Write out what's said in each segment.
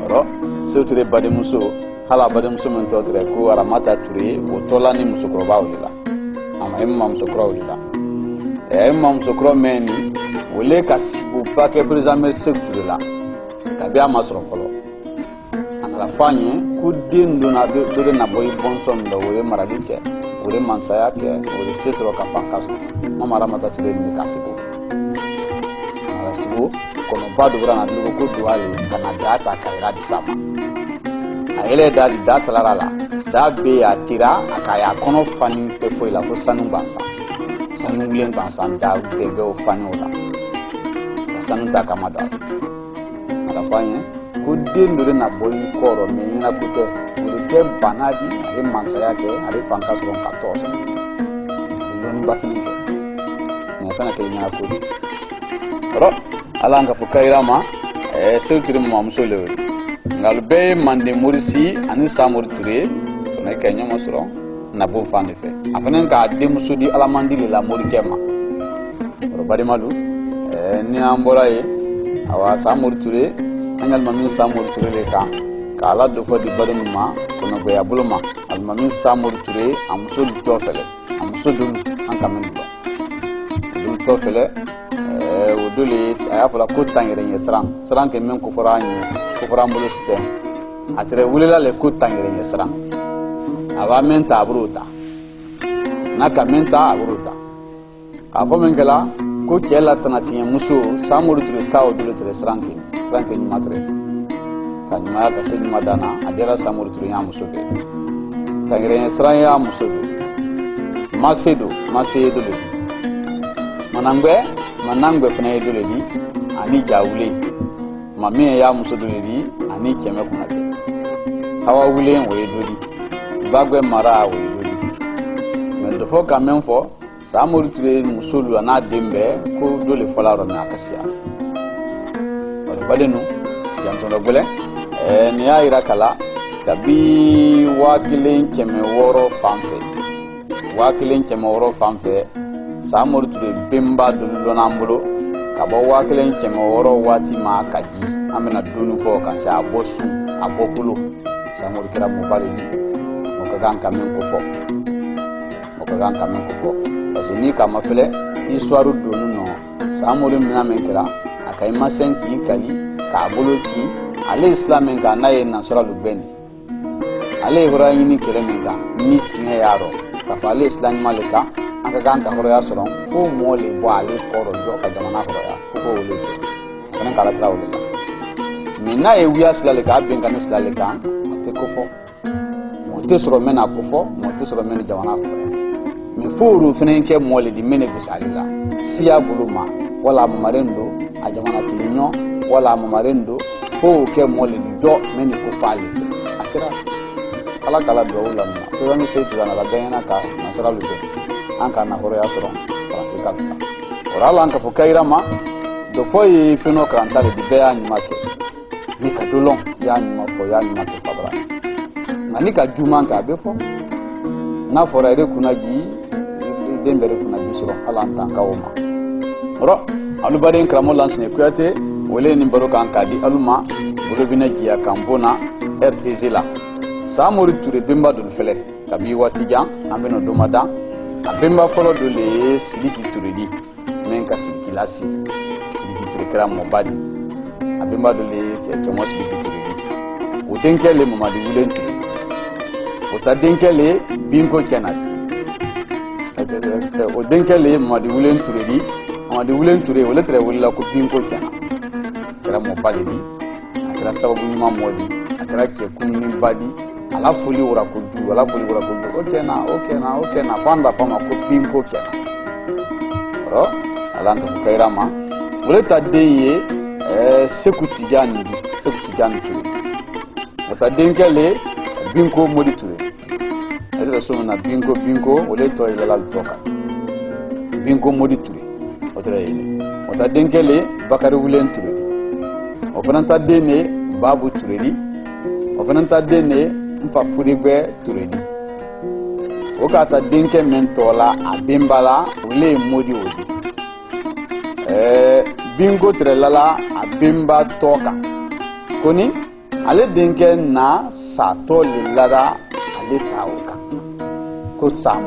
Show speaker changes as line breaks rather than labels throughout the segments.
ro Seuture bademuso hala bademuso min totre ko Aramata Ture o tola ni musokroba wulila ama imam musokro wulila imam musokro meni wole kasibu pake president Seuture la tabi amasro folo la fanye ku den do na do na boy bonsom do wole maralike wole mansaya ke wole setro ka fankaso mama Aramata Ture ni kasibu ala sibu kono badu brana do ko duwale kana data kaira di sama ele da data la da be atira akaya kono fani pe foi la fo sanu bansa sanu len bansa da be o fani ola sanu ta kamada ala fanye ku dendo na boy koro me na kute ke banadi e mansa yake ari fankas ron 14 lon basini ne fana ke nya ko ro ala nga fukaira ma Seuture mo amsole ngalbe mande murisi ani Samori Ture na kenya mosro na bo fane fe afana ka demuso di alamandi la mori kema ro bari malu ni ambora e awa Samori Ture anyal mamin Samori Ture le ka kala do fo di badum ma kono be abuluma al mamin Samori Ture amso do fele amso dul an kamen do to fele wodole ayafala ko tangere nyesran ke men ko foran bulu se atre wulela le ko tangere nyesran aba menta abruta naka menta abruta afo mengela ko kela tanatinya muso Samori Ture tawo dole tere sranke ni matre kan ma ka sen madana adera Samori Ture ya muso be tangere nyesran ya muso masedo manangbe fana yedole di ani jawule mami ya muso dole di ani cheme kunate hawa wule wo yedoli bagwe mara wo yedoli men do fo kamen fo Samori Ture musolu ana dembe ko dole folaro na akasia wala badenu janto gole ni ya irakala kabi wakilen cheme woro famfe Samori Ture bimba dulu nambulo kabo wakelen cheme woro wati ma kaji amena dunu fo ka sa bosu abokulu Samori kira mobali mokagan kamen ko fo asini kama fele histoire dunu no Samori mina menkira akai masenki kali ka aboloki ale islamen ka naye nasra lubendi ale ibrahimi kire menga ni tinye yaro ka fale islam malika aka ganta horo ya soron fo mole bo ale koro do ka jamana horo ya ko wole kana kala trawle minna e wiya silale ka ben kan silale kan ate ko fo mo te soro mena ko fo mo te soro mena jamana horo mi furu fenen ke mole di mene bisalila siya buluma wala marendo a jamana kilinyo wala marendo fo ke mole do mene ko fali akira kala do wala na to mi se tuna la gayana ka nasara lu anka na horo ya soron rasika orala anka fukaira ma do foi fino krantale di beya nyumake nika dolon ya nyumafo ya nyumake fabra manika juma anka befo na fora ide kunaji dembere kunaji soron ala anka woma ro alubare kramo lansne kuyate wole ni baroka anka di aluma bolobina jiya kambona RTZ la Samori Ture bimba dul fele tabi watija ambeno domada abemba folo dole Sidiki Ture di men ka Sidiki Ture kra mobadi abemba dole ke mo Sidiki Ture di o denkele Mamadi Wulen Ture o ta denkele binko kenal o denkele Mamadi Wulen Ture di Mamadi Wulen Ture wala tere wala ko binko kenal kra mobadi di akra sababu nyuma modi akra ke kunni badi ala fuli wura kudu okay na panda fama ko binko kena ro ala nta kairama wala ta deye sekuti jani Ture wata denkele binko modi Ture edra so na binko wala to ila lal toka binko modi Ture wata denkele Bakari Wulen Ture o fananta dene Babu Ture o fananta dene mfa furigbe Ture di o ka ta denke mentola abimbala ule modi odi bingo Ture lala abimba toka koni ale denkɛ na satɔ le lara ale ta o kan ko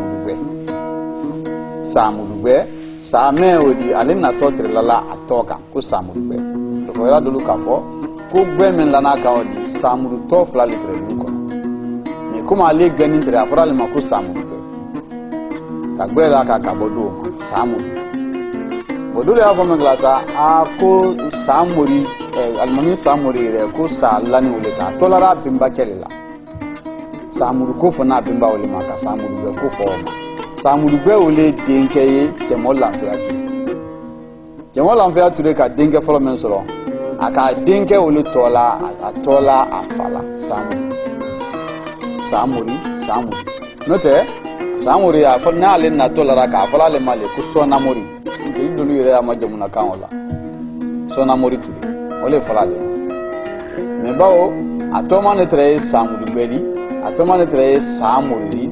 Samurubɛ Saamɛ o di ale natɔ tirila a tɔ kan ko Samurubɛ o fɔra dolu k'a fɔ ko gbɛ min lana kan o di Samurutɔ fila le tirɛ dugu kɔnɔ mais comme ale gbɛni tirɛ a fɔra ale ma ko Samurubɛ ka gbɛ la ka bɔ do ma Samuru o dole y'a fɔ min kɛla sa a ko Samori alimami Samori yɛrɛ ko sa lani wele k'a tɔlara benbakɛ le la Samuru ko fɔ n'a benba wele ma ka Samurubɛ ko fɔ o ma Samurubɛ wele denkɛ ye Cɛmɔ Lanfɛya Ture Cɛmɔ Lanfɛya Ture ka denkɛ fɔlɔ min sɔrɔ a ka denkɛ wele tɔla a fa la Samori n'o tɛ Samori a fɔ n'ale natɔ la k'a fɔla ale ma le ko Sɔnamori jeli dolu yɛrɛ y'a ma jamunakan o la Sɔnamori Ture o le fɔla ale ma mais bawo a tɔma ne tɛrɛ ye Samurubɛ di a tɔma ne tɛrɛ ye Samori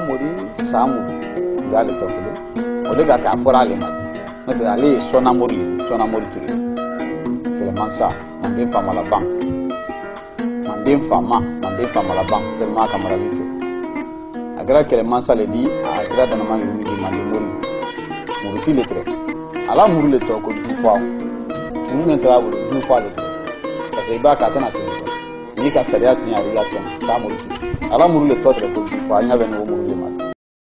u y'ale tɔ kelen o de ka k'a fɔra ale ma n'o tɛ ale ye Sɔnamori Ture kɛlɛmansa Manden faamalaban Manden faamalaban tellement a ka marali fɛ a kɛra kɛlɛmansa le di a kɛra danama yurumi di Manden Murusi le tɛrɛ ala muru le tɔ ko Jufa muru min tɛrɛ a bolo Jufa le tɛrɛ parce que i b'a kɛ a tɛna tɛmɛ n'i ka sariya tiɲɛ a la Samori Ture ala muru le tɔ tɛrɛ ko Jufa a ɲɛ bɛ n'o muru